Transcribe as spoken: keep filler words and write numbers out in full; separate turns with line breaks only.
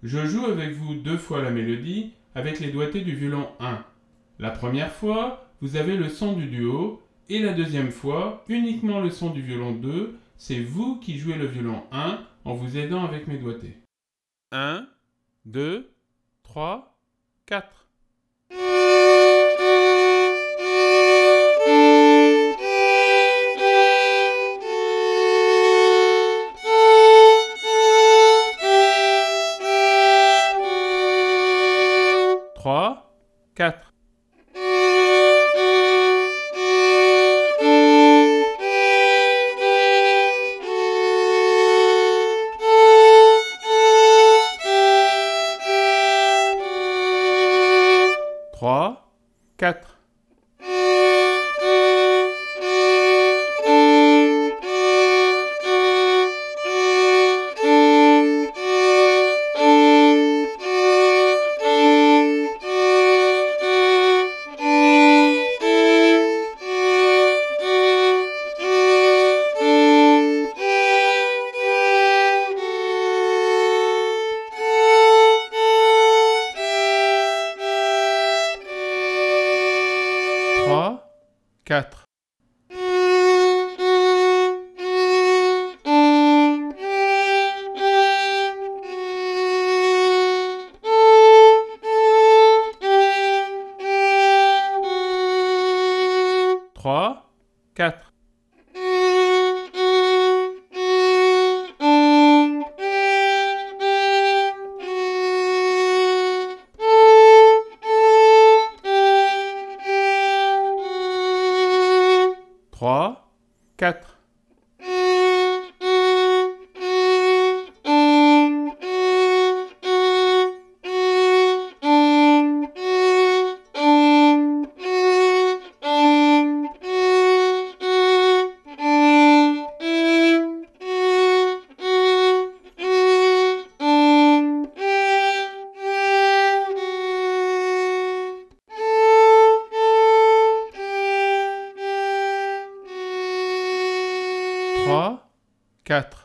Je joue avec vous deux fois la mélodie avec les doigtés du violon un. La première fois, vous avez le son du duo et la deuxième fois, uniquement le son du violon deux. C'est vous qui jouez le violon un en vous aidant avec mes doigtés. un, deux, trois, quatre. trois, quatre. trois, quatre. trois, quatre. trois, quatre. trois, quatre. trois, quatre.